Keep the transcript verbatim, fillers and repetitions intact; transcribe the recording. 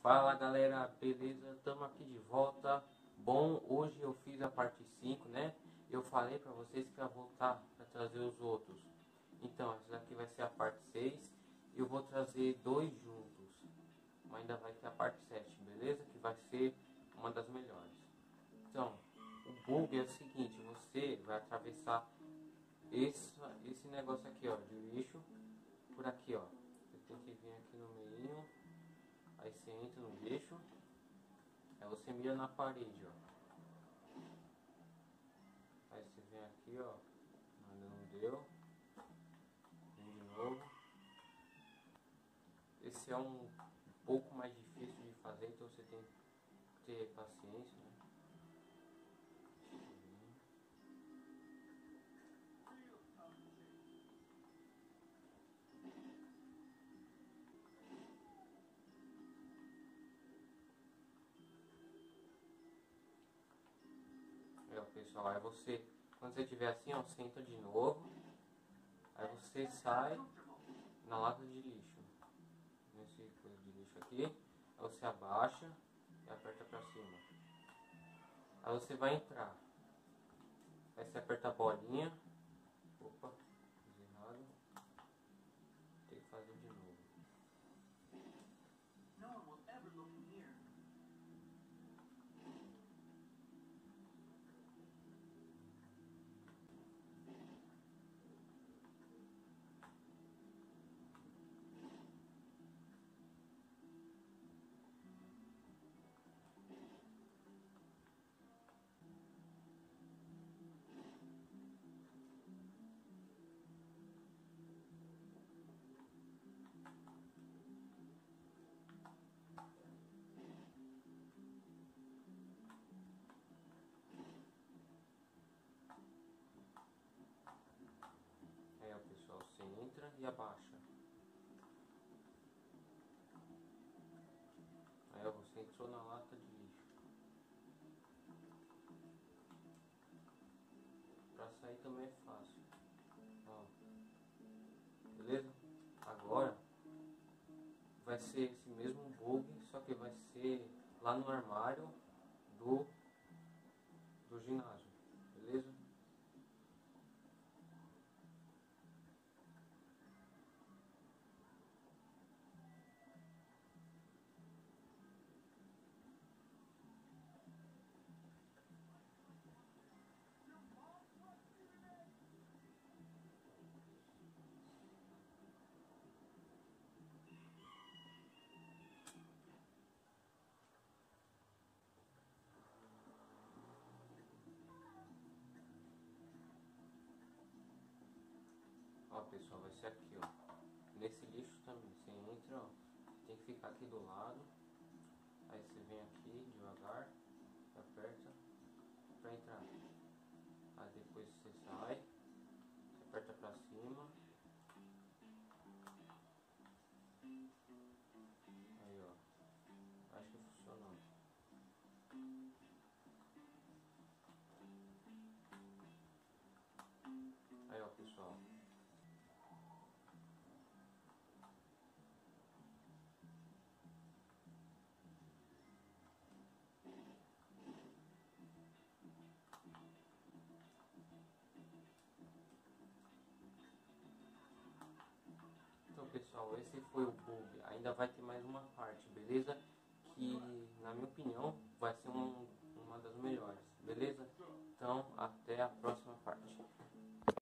Fala galera, beleza? Estamos aqui de volta. Bom, hoje eu fiz a parte cinco, né? Eu falei pra vocês que ia voltar para trazer os outros. Então, essa daqui vai ser a parte seis. E eu vou trazer dois juntos. Mas ainda vai ter a parte sete, beleza? Que vai ser uma das melhores. Então, o bug é o seguinte: você vai atravessar esse, esse negócio aqui, ó, de lixo por aqui, ó. Você tem que vir aqui no meio. Aí você entra no lixo. Aí você mira na parede, ó. Aí você vem aqui, ó. Ainda não deu. Vem de novo. Esse é um pouco mais difícil de fazer, então você tem que ter paciência, né? É, pessoal, aí você, quando você tiver assim, ó, você entra de novo. Aí você sai na lata de lixo. Nesse coisa de lixo aqui. Aí você abaixa e aperta pra cima. Aí você vai entrar. Aí você aperta a bolinha. Opa, fiz errado. Tem que fazer de novo. Aí, ó, pessoal, você entra e abaixa. Aí, ó, você entrou na lata de lixo. Pra sair também é fácil. Ó. Beleza? Agora vai ser esse mesmo bug, só que vai ser lá no armário do, do ginásio. Beleza? Ó, pessoal, vai ser aqui, ó. Nesse lixo também, você entra, ó. Tem que ficar aqui do lado. Aí você vem aqui devagar, aperta pra entrar. Aí depois você sai, você aperta pra cima. Aí, ó. Acho que funcionou. Aí, ó, pessoal. Então, pessoal, esse foi o bug. Ainda vai ter mais uma parte, beleza? Que, na minha opinião, vai ser um, uma das melhores, beleza? Então, até a próxima.